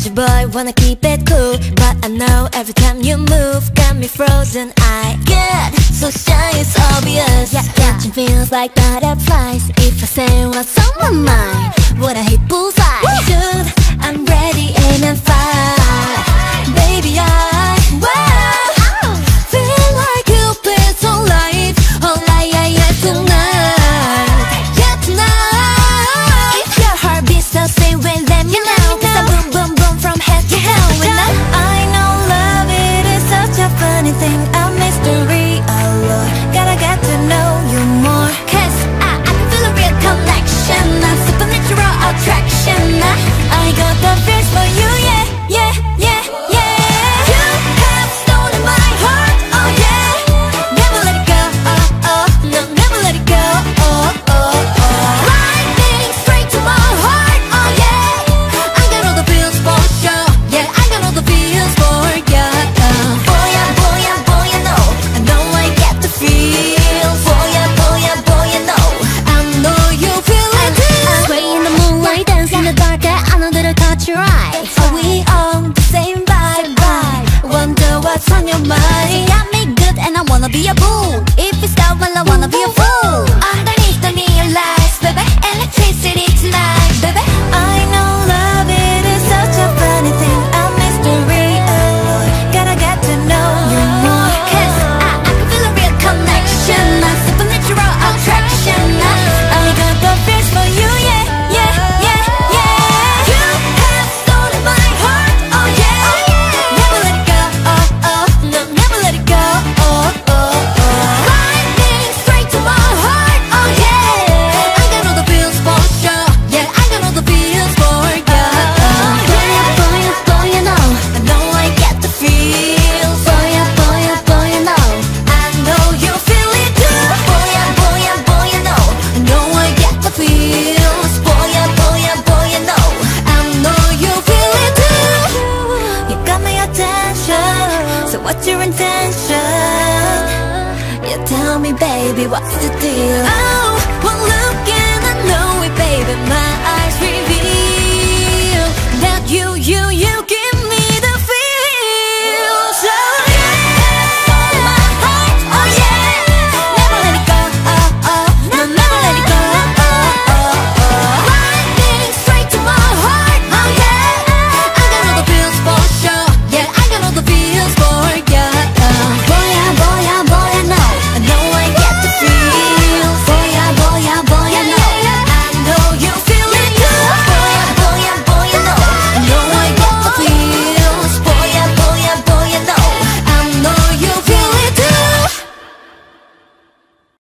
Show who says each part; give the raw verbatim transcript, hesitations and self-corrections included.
Speaker 1: got you boy, wanna keep it cool, but I know every time you move got me frozen. I get so shy, it's obvious. Yeah, catching feels like butterflies. If I say what's on my mind, would I hit bullseye? Shoot, I'm ready, aim and fire. Baby, I wow, feel like Cupid's on life. Oh, yeah, yeah, yeah, tonight. Yeah, tonight. If your heart beats so stay with them, you know, cause I boom, boom, boom from head to toe. And I know love, it is such a funny thing, a mystery, oh Lord. Gotta get to know you more, cause I, I can feel a real connection, a supernatural attraction. I, I got the feels for you, yeah, yeah, yeah, yeah. You have stolen my heart, oh yeah. Never let it go, oh, oh, no, never let it go, oh, oh, oh. Lightning straight to my heart, oh yeah. I got all the feels for sure, yeah, I got all the feels for ya. Boy, yeah, boy, yeah, boy, you know, I know I get the feels. Boy, yeah, boy, yeah, boy, you know, I know you feel it too. Sway in the moonlight, dance in the dark, I know that I caught your eye. Are we on the same vibe? Wonder what's on your mind. I make good and I wanna be a fool. If it's that, well, I wanna be a fool. Underneath the neon lights, baby, electricity tonight, baby. I know love, it is such a funny thing, a mystery, oh Lord. Gotta get to know you more, cause I, I can feel a real connection, a supernatural attraction. I, I got the feels for you, yeah, yeah, yeah, yeah. You have stolen my heart, oh yeah. Never let it go, oh, oh, no, never let it go, oh, oh, oh. Lightning straight to my heart, oh yeah. I got all the feels for sure, yeah, I got all the feels for ya. Boy, yeah, boy, yeah, boy, you know, I know I get the feels. Boy, yeah, boy, yeah, boy, you know, I know you feel it too. Boy, yeah, boy, yeah, boy, you know, I know I get the feels. Boy, yeah, boy, yeah, boy, you know, I know you feel it too. You got my attention, so what's your intention? You tell me, baby, what's the deal?